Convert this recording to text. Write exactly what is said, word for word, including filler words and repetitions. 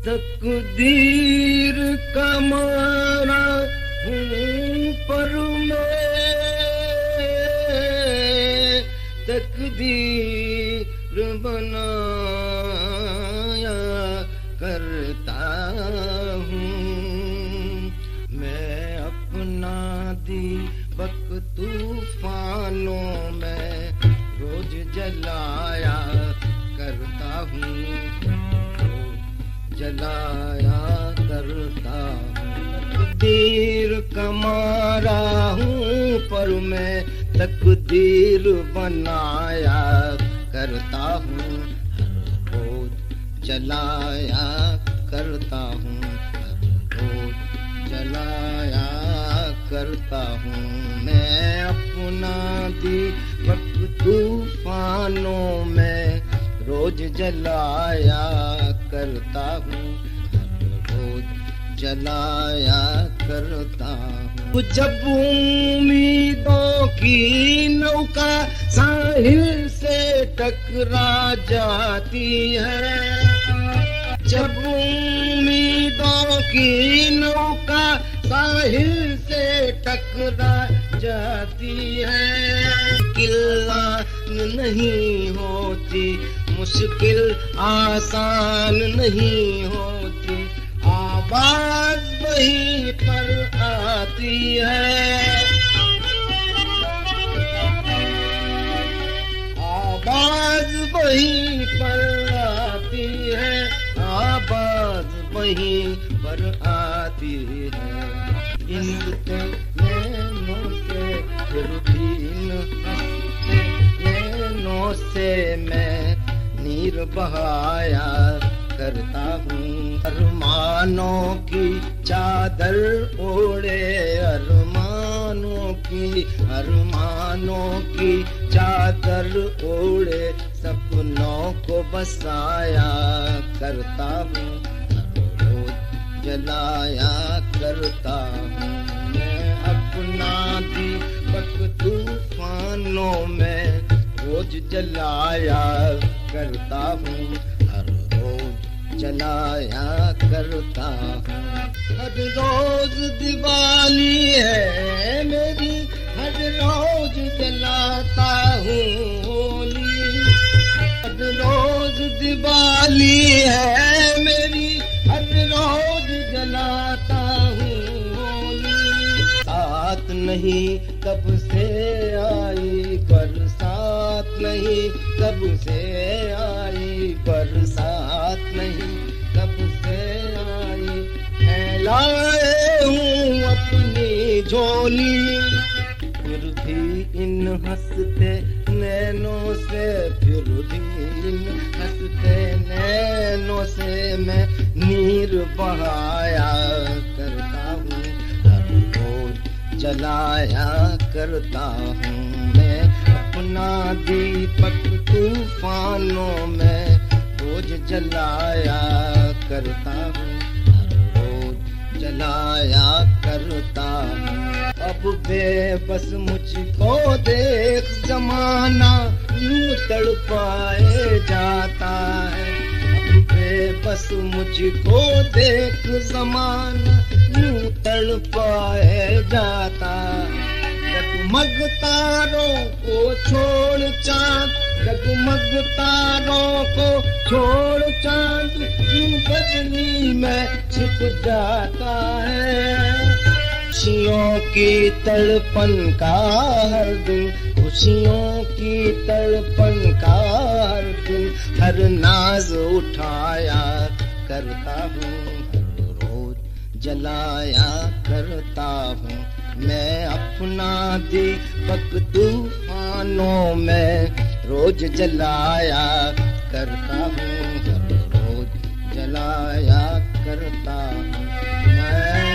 तकदीर का मारा हूँ पर मैं तकदीर बनाया करता हूँ। मैं अपना दीपक तूफानों में रोज जलाया करता हूँ, जलाया करता हूँ। तकदीर का मारा हूँ पर मैं तकदीर बनाया करता हूँ। हर रोज जलाया करता हूँ, हर रोज जलाया करता हूँ। मैं अपना दीपक तूफानों में रोज जलाया करता हूँ, रोज जलाया करता हूँ। जब उम्मीदों की नौका साहिल से टकरा जाती है, जब उम्मीदों की नौका साहिल से टकरा जाती है, किल्ला नहीं होती, मुश्किल आसान नहीं होती, आवाज वहीं पर आती है, आवाज वहीं पर आती है, आवाज वहीं पर आती है। इन नैनों से फिर भी इन हंसते नैनों से मैं नीर बहाया करता हूँ। अरमानों की चादर ओढ़े, अरमानों की अरमानों की चादर ओढ़े सपनों को बसाया करता हूँ, रोज जलाया करता हूँ। मैं अपना दीपक तूफानों में रोज जलाया करता हूँ, हर रोज जलाया करता हूँ। हर रोज दिवाली है मेरी, हर रोज जलाता हूँ होली, हर रोज दिवाली है मेरी, हर रोज जलाता हूँ होली। साथ नहीं कब से आई बरसात, नहीं कब से आई बरसात, नहीं कब से आई, फैलाए हूँ अपनी झोली, फिर भी इन हंसते नैनों से, फिर भी इन हंसते नैनों से मैं नीर बहाया करता हूँ, हर रोज जलाया करता हूँ। मैं अपना दीपक तूफानों में रोज जलाया करता हूँ, हर रोज जलाया करता हूँ। अब बेबस मुझको देख जमाना यूं तड़पाए जाता है, अब बेबस मुझको देख जमाना यूं तड़पाए जाता है। जगमग तारों को छोड़ चांद, जगमग तारों को छोड़ चांद यूं बदली में छिप जाता है। खुशियों की तड़पन का हर दिन, खुशियों की तड़पन का हर दिन, हर नाज उठाया करता हूँ, हर रोज जलाया करता हूँ। मैं अपना दीपक तूफानों में रोज जलाया करता हूँ, हर रोज जलाया करता हूँ। मैं